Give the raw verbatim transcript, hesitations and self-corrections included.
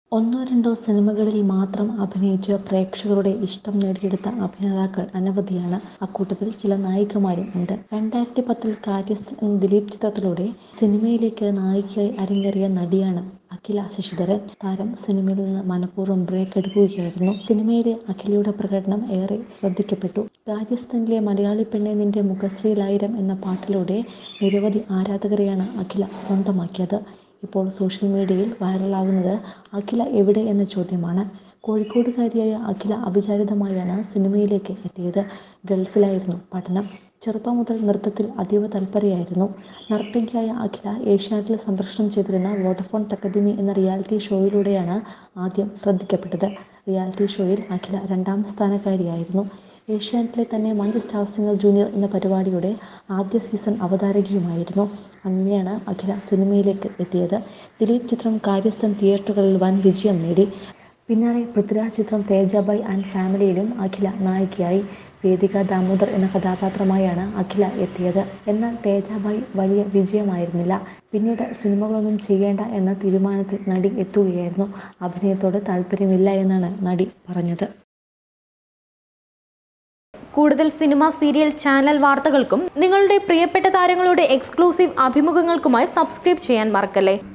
ഒന്നോ രണ്ടോ സിനിമകളിൽ മാത്രം അഭിനയിച്ച് പ്രേക്ഷകരുടെ ഇഷ്ടം നേടിയെടുത്ത അഭിനേതാക്കൾ അനവധിയാണ്. അക്കൂട്ടത്തിൽ ചില നായികമാരും ഉണ്ട്. രണ്ടായിരത്തി പത്തിൽ കാര്യസ്ഥൻ എന്ന ദിലീപ് ചിത്രത്തിലൂടെ സിനിമയിലേക്ക് നായികയായി അരങ്ങേറിയ നടിയാണ് അഖില ശശിധരൻ. താരം സിനിമയിൽ നിന്ന് മനഃപൂർവ്വം ബ്രേക്ക് എടുക്കുകയായിരുന്നു. സിനിമയിലെ അഖിലയുടെ പ്രകടനം ഏറെ ശ്രദ്ധിക്കപ്പെട്ടു. കാര്യസ്ഥനിലെ മലയാളി പെണ്ണേ നിന്റെ മുഖശ്രീലായിരം എന്ന പാട്ടിലൂടെ നിരവധി ആരാധകരെയാണ് അഖില സ്വന്തമാക്കിയത്. ഇപ്പോൾ സോഷ്യൽ മീഡിയയിൽ വൈറലാകുന്നത് അഖില എവിടെ എന്ന ചോദ്യമാണ്. കോഴിക്കോടുകാരിയായ അഖില അവിചാരിതമായാണ് സിനിമയിലേക്ക് എത്തിയത്. ഗൾഫിലായിരുന്നു പഠനം. ചെറുപ്പം മുതൽ നൃത്തത്തിൽ അതീവ തൽപരയായിരുന്നു. നർത്തകിയായ അഖില ഏഷ്യാനെറ്റിൽ സംപ്രേഷണം ചെയ്തിരുന്ന വോഡഫോൺ തക്കദിമി എന്ന റിയാലിറ്റി ഷോയിലൂടെയാണ് ആദ്യം ശ്രദ്ധിക്കപ്പെട്ടത്. റിയാലിറ്റി ഷോയിൽ അഖില രണ്ടാം സ്ഥാനക്കാരിയായിരുന്നു. ഏഷ്യാനെറ്റിലെ തന്നെ മഞ്ച് സ്റ്റാർ സിംഗർ ജൂനിയർ എന്ന പരിപാടിയുടെ ആദ്യ സീസൺ അവതാരകയുമായിരുന്നു. അങ്ങനെയാണ് അഖില സിനിമയിലേക്ക് എത്തിയത്. ദിലീപ് ചിത്രം കാര്യസ്ഥൻ തിയേറ്ററുകളിൽ വൻ വിജയം നേടി. പിന്നാലെ പൃഥ്വിരാജ് ചിത്രം തേജാബായ് ആൻഡ് ഫാമിലിയിലും അഖില നായികയായി. വേദിക ദാമോദർ എന്ന കഥാപാത്രമായാണ് അഖില എത്തിയത്. എന്നാൽ തേജാബായ് വലിയ വിജയമായിരുന്നില്ല. പിന്നീട് സിനിമകളൊന്നും ചെയ്യേണ്ട എന്ന തീരുമാനത്തിൽ നടി എത്തുകയായിരുന്നു. അഭിനയത്തോട് താല്പര്യമില്ല എന്നാണ് നടി പറഞ്ഞത്. കൂടുതൽ സിനിമ, സീരിയൽ, ചാനൽ വാർത്തകൾക്കും നിങ്ങളുടെ പ്രിയപ്പെട്ട താരങ്ങളുടെ എക്സ്ക്ലൂസീവ് അഭിമുഖങ്ങൾക്കുമായി സബ്സ്ക്രൈബ് ചെയ്യാൻ മറക്കല്ലേ.